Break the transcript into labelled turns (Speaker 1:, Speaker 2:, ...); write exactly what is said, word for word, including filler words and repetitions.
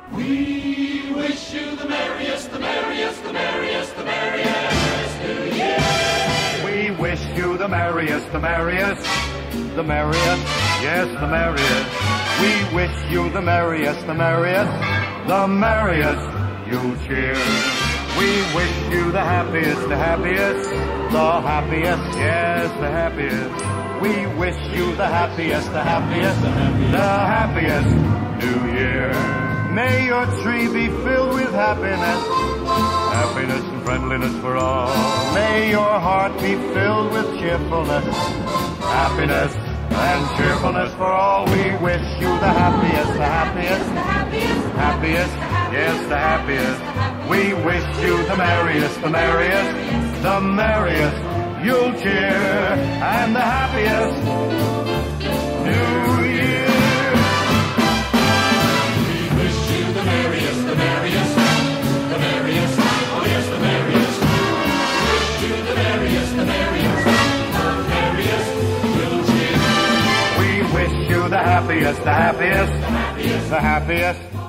Speaker 1: We wish you the merriest, the merriest, the merriest, the merriest New Year.
Speaker 2: We wish you the merriest, the merriest, the merriest, yes, the merriest. We wish you the merriest, the merriest, the merriest you'll cheer. We wish you the happiest, the happiest, the happiest, yes, the happiest. We wish you the happiest, the happiest, the happiest New Year. May your tree be filled with happiness, happiness and friendliness for all. May your heart be filled with cheerfulness, happiness and cheerfulness for all. We wish you the happiest, the happiest, happiest, yes, the happiest. We wish you the merriest, the merriest, the merriest you'll cheer, and the happiest New Year.
Speaker 1: We wish you the merriest, the merriest, the merriest, oh yes, the merriest. We wish you the merriest, the merriest, the merriest you'll cheer.
Speaker 2: We wish you the happiest, the happiest,
Speaker 1: The happiest,
Speaker 2: the happiest,